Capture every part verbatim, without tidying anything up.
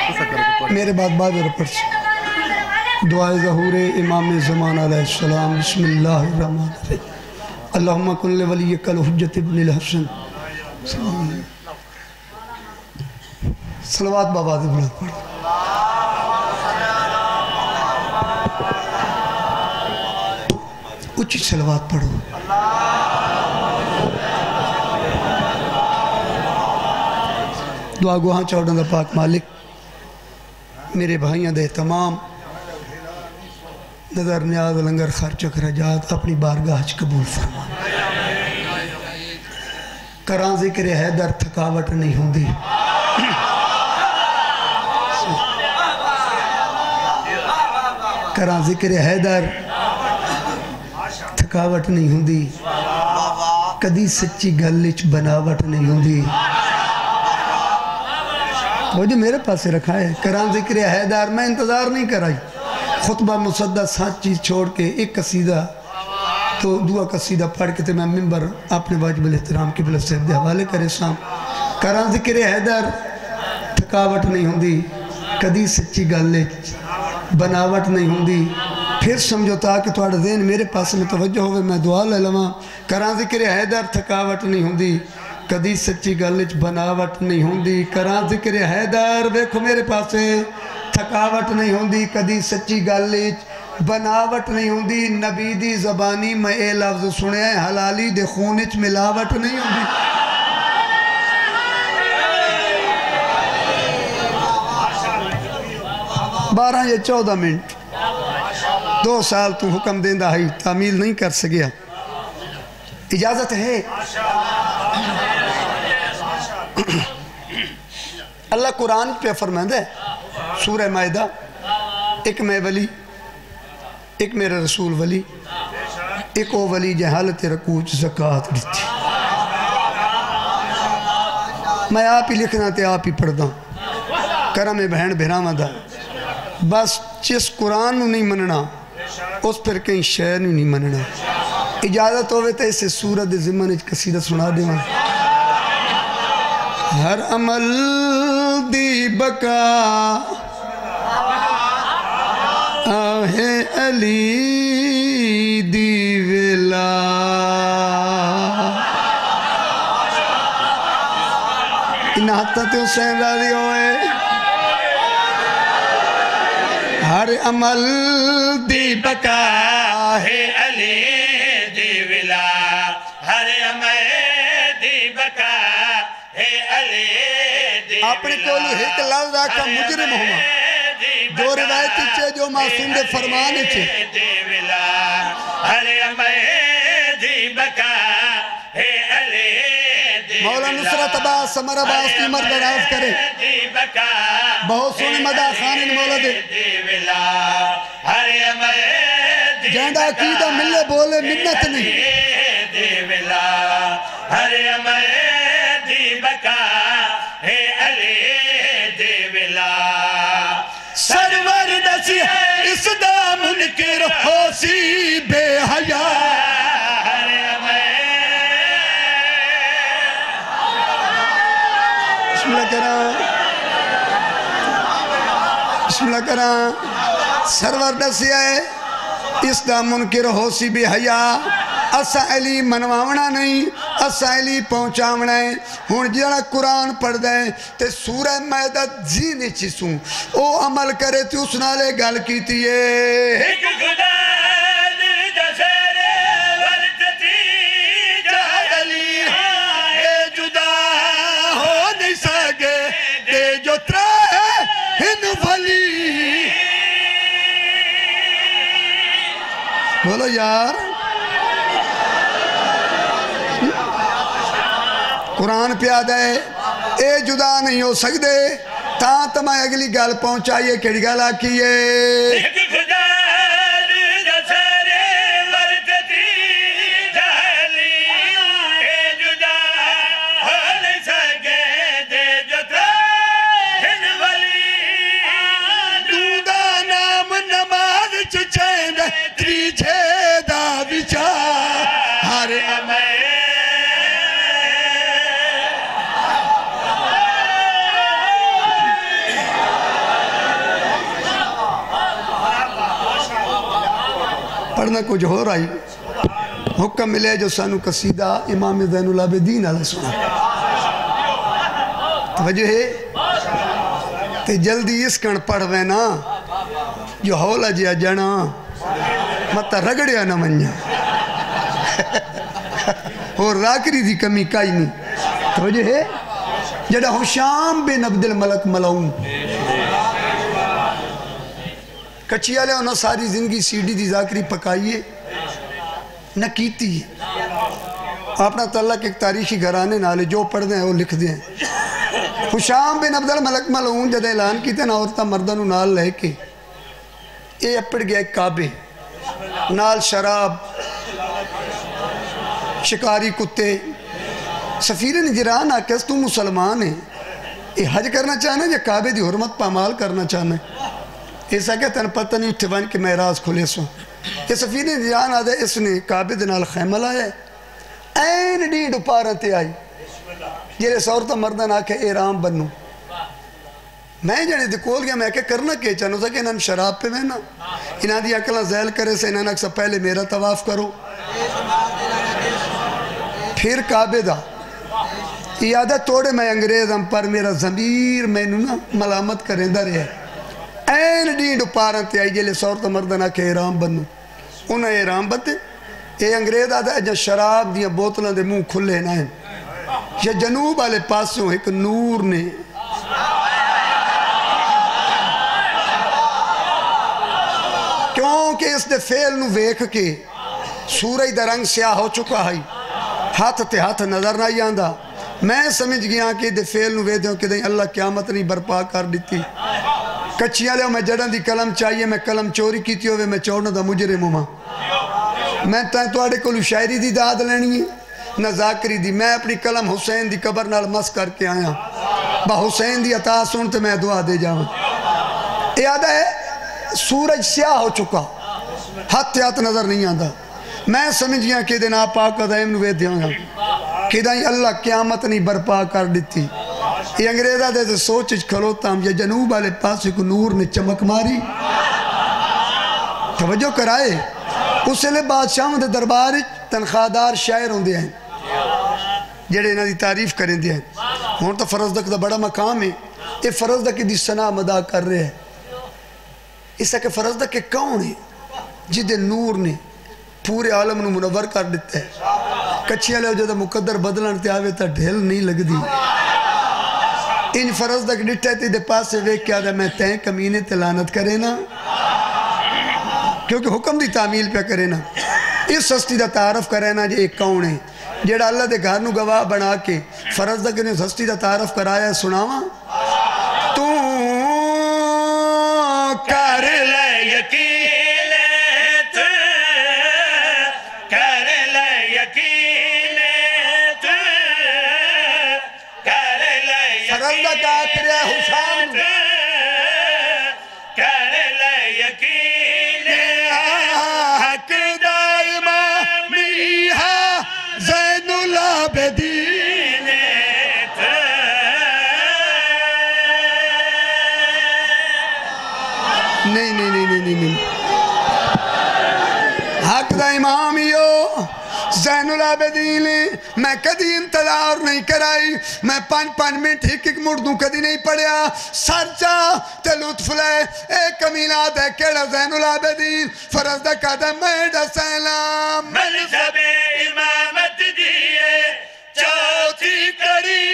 میرے بعد بعد رپڑ سے دعائے ظہور امام زمان علیہ السلام بسم اللہ الرحمن الرحیم اللہم کن لولیک الحجت ابن الحسن صلوات بابا دی بلاد پڑھ اچھی صلوات پڑھو دعا گوہاں چوڑن دا پاک مالک میرے بھائیاں دے تمام نظر نیاز لنگر خرچ اخراجات اپنی بارگاہ چ قبول فرما کراں ذکر حیدر تھکاوٹ نہیں ہوندی کراں ذکر حیدر تھکاوٹ نہیں ہوندی کدی سچی گلچ بناوٹ نہیں ہوندی وہ جو میرے پاس رکھا ہے کراں ذکر حیدر میں انتظار نہیں کرائی خطبہ مصدہ سات چیز چھوڑ کے ایک قصیدہ تو دعا قصیدہ پڑھ کے تے میں ممبر اپنے واجب الاحترام کی بلد صاحب دے حوالے کرے سام کراں ذکر حیدر تھکاوٹ نہیں ہوندی کدی سچی گلے بناوٹ نہیں ہوندی پھر سمجھو تاکہ تھوڑا ذہن میرے پاس میں توجہ ہوئے میں دعا لے لواں کراں ذکر حیدر تھکاوٹ نہیں ہوندی کدی سچی گلچ بناوٹ نہیں ہوندی کراں ذکر حیدر دیکھو میرے پاس تھکاوٹ نہیں ہوندی کدی سچی گلچ بناوٹ نہیں ہوندی نبی دی زبانی میں اے لفظ سنے ہیں حلالی دے خونچ ملاوٹ نہیں ہوندی بارہ یا چودہ منٹ دو سال تو حکم دیندہ ہے تعمیل نہیں کر سکیا اجازت ہے اللہ قرآن پہ فرمائند ہے سورہ مائدہ ایک میں ولی ایک میرے رسول ولی ایک او ولی جے حالت رکوع زکاة دیتی میں آپ ہی لکھنا تے آپ ہی پڑھ دا کرم بہن بھرامہ دا بس جس قرآن نو نہیں مننا اس پر کہیں شہر نہیں مننا اجازت ہوئے تے اسے سورہ دے ضمن ایک قصیدہ سنا دے ماں ہر عمل دی بقا آہ علی دی ولا انہا حتی تے حسین راضی ہوئے ہر عمل دی بقا آہ علی دی ولا ہر عمل دی بقا اپنے کولو ایک لفظ آکا مجرم ہوا جو روایت چے جو معصوم دے فرمان چے مولا نصرت عباس سمر عباس کی مرد راز کرے بہت سونے مدہ خانن مولا دے جہندہ عقیدہ ملے بولے منت نہیں ہر عمل دی بقا ہے علی دی ولا سرور دسی اس دا منکر ہو سی بے حیا ہر عمل بسم اللہ کرام بسم اللہ کرام سرور دسی ہے اس دا منکر ہو سی بے حیا اسا علی منواونا نہیں اسا علی پہنچاونا ہے ہون جڑا قرآن پڑھ دیں تے سورہ مائدہ زینے چیسوں او عمل کرے تے اس نالے گل کی تیئے ایک خدا دل جسرے ورطتی جاہلی اے جدا ہو نہیں سکے دے جو ترے ہن ولی بولو یار قرآن پیادہ ہے اے جدا نہیں ہو سکتے تاں تمہیں اگلی گل پہنچائیے کیڑی گل آکیے ایک خدا جسرے ورطتی جاہلی اے جدا ہو نہیں سکے دے جو ترہن ولی دودہ نام نماز چچیند تریجھے دا بچا ہر عمل پڑھنا کچھ ہو رہا ہی حکم ملے جو سانو قصیدہ امام زین العابدین علیہ سنا توجہ ہے تے جلدی اس کن پڑھ وینا جو ہولا جیا جنا مطا رگڑیا نہ منیا اور راکری دی کمی کائی نہیں توجہ ہے جڑا حشام بن عبد الملک ملعون کچھی آلے انہوں ساری زندگی سیڈی دی ذاکری پکائیے نہ کیتی ہے اپنا تعلق ایک تاریخی گھرانے نالے جو پڑھ دیں وہ لکھ دیں حشام بن عبد الملک ملعون جدہ اعلان کی تھے نا عورتہ مردنو نال لے کے اے اپڑ گیا ایک کعبے نال شراب شکاری کتے سفیر نجران آکس تو مسلمان ہے یہ حج کرنا چاہنا یا کعبے دی حرمت پامال کرنا چاہنا ہے ایسا کہتا ہے پتہ نہیں اٹھوان کے محراز کھلے سو یہ سفیر نجران آدھے اس نے کعبے دنال خیمہ لایا ہے این ڈیڈ اپارتے آئی جیرے سورتا مردن آکے ایرام بنو میں جانے دکول گیا میں کہ کرنا کیا چاہنا سا کہ انہاں شراب پہ میں نا انہاں دی اکلا زیل کرے سے انہاں اکسا پہلے میرا طواف کرو پھر کعبے دا یہ آدھا توڑے میں انگریز ہم پر میرا ضمیر میں نا ملامت کریں دا رہے این ڈینڈ پارنتے آئی جیلے سورتا مردنا کے ایرام بنو انہاں ایرام بتے یہ انگریز آدھا جا شراب دیا بوتلوں دے منہ کھلے نہ ہیں یہ جنوب والے پاسوں ایک نور نے کیونکہ اس دے فیل نو ویکھ کے سورج دا رنگ سیاہ ہو چکا ہے ہاتھ تے ہاتھ نظر نہ آندا میں سمجھ گیا کہ دے فیل نو وے دیوں کہ دیں اللہ قیامت نہیں برپا کر دیتی کچھیاں لے میں جڑن دی قلم چاہیے میں قلم چوری کیتی ہوئے میں چوڑنا دا مجرم ہوں میں تائیں تو آڑے کولو شاعری دی داد لینی ہے نہ ذاکری دی میں اپنی قلم حسین دی قبر نال مس کر کے آیا با حسین دی عطا سنتے میں دعا دے جاؤں یہ آدھا ہے سورج سیاہ ہو چکا ہاتھ ہاتھ نظر نہیں آدھا میں سمجھ گیا کہ دن آپ پاک قدائم نوے دیاں گا کہ دائیں اللہ قیامت نہیں برپا کر دیتی یہ انگریزہ دے سے سوچ کھلوتا ہم یہ جنوب والے پاسے کو نور نے چمک ماری توجہ کرائے اسے لئے بادشاہ دے دربار تنخواہدار شاعر ہوں دے ہیں جڑے انہاں دی تعریف کریں دے ہیں ہون تو فرزدک دا بڑا مقام ہے یہ فرزدک دی سنا مدا کر رہے ہیں اسا کہ فرزدک کون ہے جدے نور نے پورے عالم نو منور کر دیتا ہے کچھیاں لے جو دا مقدر بدلن تے آوے تا ڈھیل نہیں لگ دی ان فرزدک ڈٹھے تے دے پاس سے ویک کیا دا میں تین کمینے تلانت کرے نا کیونکہ حکم دی تعمیل پہ کرے نا اس ہستی دا تعارف کرے نا جو ایک کون ہے جیڑا اللہ دے گھر نو گواہ بنا کے فرزدک نے اس ہستی دا تعارف کرایا ہے سناوا تو کر لے یقین تو کر لے یقین تو کر لے فرزدک آکرے حسام کر لے یقین حق دائمہ میہا زین العابدین نہیں نہیں نہیں نہیں نہیں حق دا امامیو زین العابدین میں کدی انتظار نہیں کرائی میں پان پان منٹ ہک ہک مردوں کدی نہیں پڑیا سرچا تے لطف لے اے کمینہ دے کیڑا زین العابدین فرض دا قدم میڈا سلام منصب امامت دیئے چوتھی کری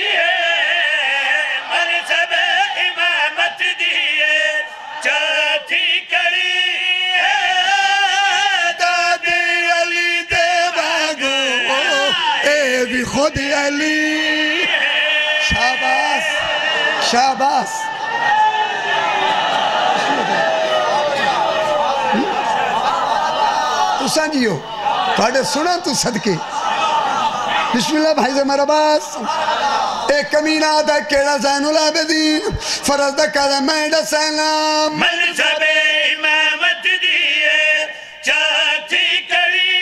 منصب امامت دیئے چوتھی کری دادی علی دے باگو اے بھی خود علی شاباس شاباس تو سنجیو تھوڑے سنا تو صدقے بسم اللہ بھائی سے میرا باس ایک کمینہ دا کیڑا زین العابدین فرض دا کہا میڈا سلام منصب امامت دیئے چاہتی کری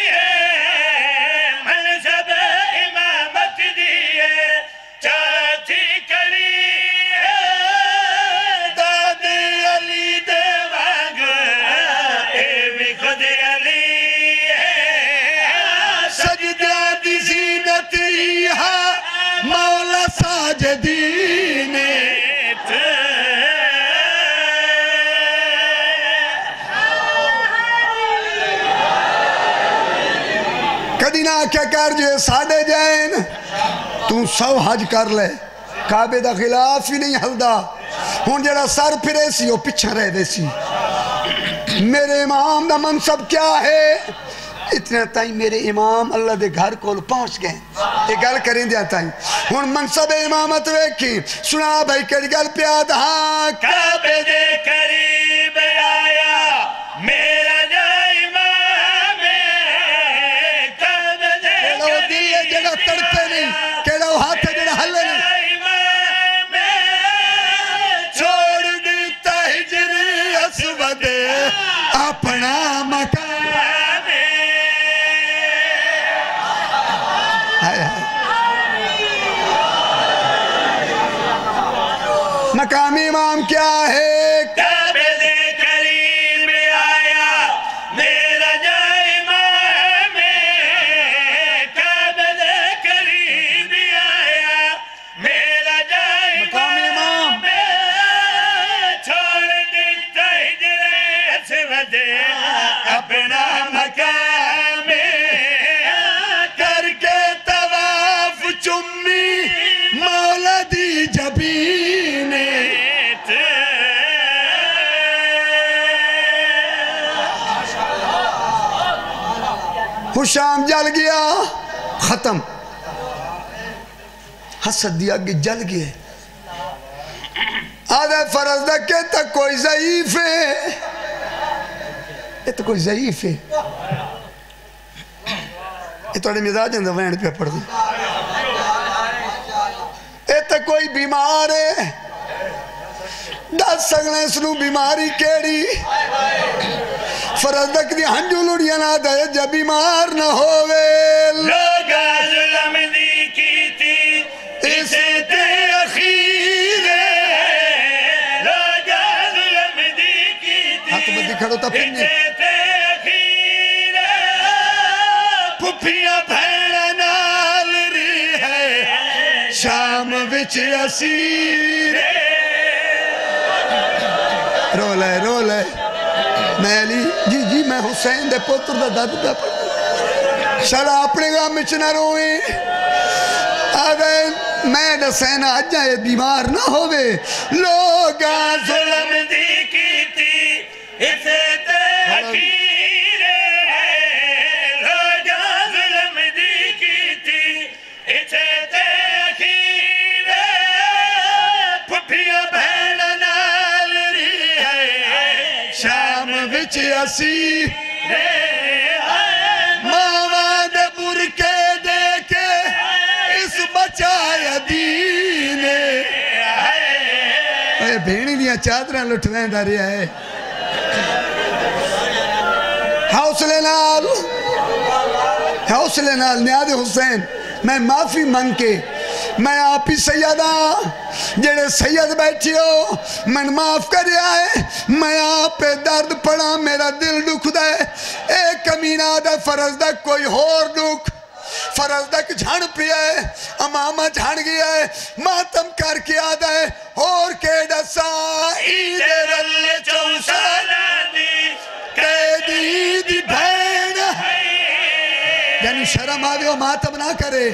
منصب امامت دیئے چاہتی کری دادی علی دے واگ اے بھی خود کدی نہ کیا کر جو ساڑے جائن تو سو حج کر لے کعبے دا خلاف ہی نہیں ہلدا ہون جڑا سر پھرے سی وہ پچھا رہ دے سی میرے امام دا منصب کیا ہے اتنا تائیں میرے امام اللہ دے گھر کو پہنچ گئے یہ گل کریں دیا تائیں ہون منصب امامت ویکھی سنا بھائی کڑی گل پیاد ہاں کعبے دے قریب آیا میرا جو امام کعبے دے قریب دل ہے جگہ تڑپے نہیں کیڑا وہ ہاتھ ہے جڑا حلے نہیں چھوڑ دیتا ہجر اسود اپنا مکان مقام امام کیا ہے کعبے دے قریب آیا میرا جو امام کعبے دے قریب آیا میرا جو مقام امام چھوڑ دیتا ہجر اسود اپنا مقام کر کے طواف چمی مولا دی جبین شام جل گیا ختم حسد دیا کہ جل گئے آدھے فرض دا کہتا کوئی ضعیف ہے یہ تو کوئی ضعیف ہے یہ توڑے مزاج اندھا وین پہ پڑھ دی یہ تو کوئی بیمار ہے دس سگلیں سنو بیماری کیڑی فرض دک دی ہنجو لڑیاں نہ دے جب بیمار نہ ہوئے لوگا ظلم دی کی تھی اسے تے اخیر لوگا ظلم دی کی تھی ہاتھ بدی کھڑو تا پھرنی اسے تے اخیر پھپیاں بھیڑا نال ری ہے شام وچ اسیر رو لے رو لے میں علی جی جی میں حسین دے پوتر دا داد دا پڑھ شالا اپنے گاہ میں چنہ روئیں آگئے میں دسین آج جائے بیمار نہ ہوئے لوگا ظلم دی کی تھی اسے تے اخیر لوگا ظلم دی کی تھی اسے تے اخیر پھپیاں بھیڑا نال ری ہے شام وچ اسی ماما دے برکے دے کے اس بچایا دینے اے بھینی دیا چادرہ لٹھویں دا رہا ہے حوصلے نال حوصلے نال نیاد حسین میں معافی منگ کے میں آپ ہی سیدہ جڑے سید بیٹھی ہو من معاف کر رہا ہے میں آپ پہ درد پڑا میرا دل دکھ دے ایک کمینہ دے فرض دے کوئی ہور دکھ فرض دے جھان پیا ہے امامہ جھان گیا ہے ماتم کر کے آدھا ہے اور کے ڈسا عید رل چوسالا دی قیدی دی بھین یعنی شرم آوے ہو ماتم نہ کرے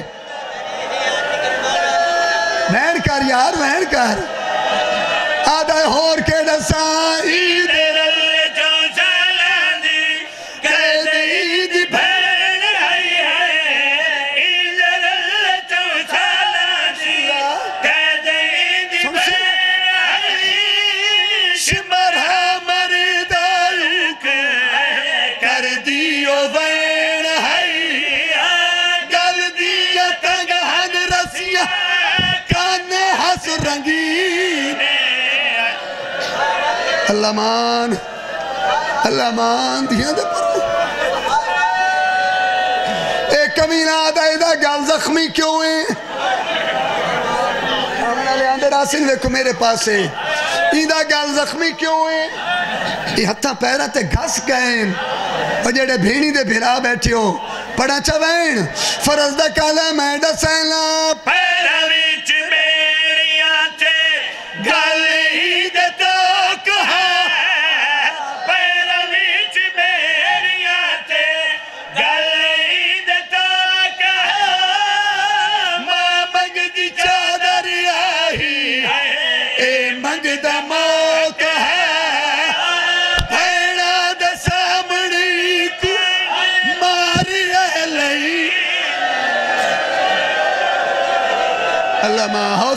وین کر یار وین کر آدھا ہور کے ڈسا عید رل چوسالا دی قیدی دی بھین عید رل چوسالا دی قیدی دی بھین شمر ہمر دلک کر دیو بین گل دیا تنگہن رسیہ کانے حس رنگین اللہ مان اللہ مان دیا دے پر ایک کمینہ آدھا ایدہ گل زخمی کیوں ہیں آمنا لے آندے راسن ویکو میرے پاس ہے ایدہ گل زخمی کیوں ہیں یہ ہتھا پیرہ تے گھس گئیں اور جڑے بھینی دے بھیرا بیٹھے ہو پڑھا چوین فرض دا کالا میں دا سیلا پیرہ ویچ میریاں تے گل ہی دے توک ہے پیرہ ویچ میریاں تے گل ہی دے توک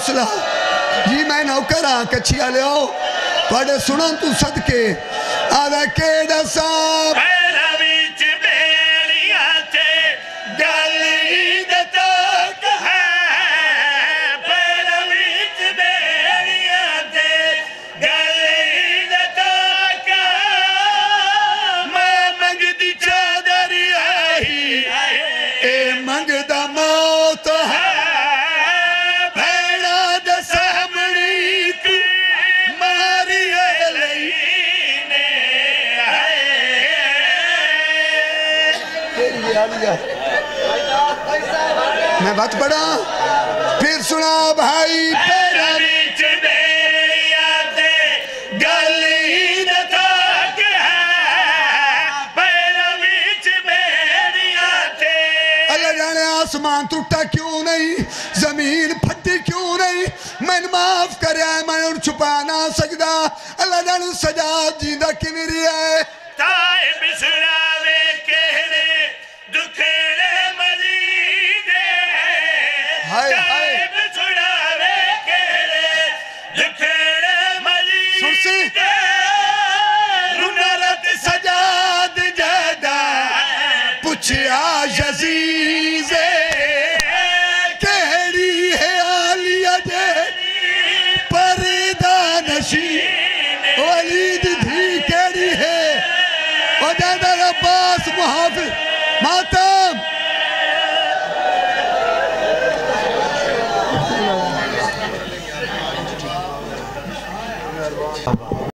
حوصلہ جی میں نوکر ہاں کچھیا لے آؤ پڑھے سنن تو صدقے آدھا کے دسا پیرویچ بیڑیاں تے گلی دا تک ہے پیرویچ بیڑیاں تے گلی دا تک ماں منگ دی چادر آئی اے منگ دا موت ہے میں بات پڑھا پھر سنا بھائی پیرویچ بیڑیاں تے گلی دا تک ہے پیرویچ بیڑیاں تے اللہ جانے آسمان ٹوٹا کیوں نہیں زمین پھٹی کیوں نہیں میں معاف کرے آئے میں ان چھپا نہ سکدا اللہ جانے سجاد جیندہ کی میری ہے تائب سراوے کہنے دکھڑے مزیدے تائب سراوے کہنے دکھڑے مزیدے رنرت سجاد جادہ پچھیا یزید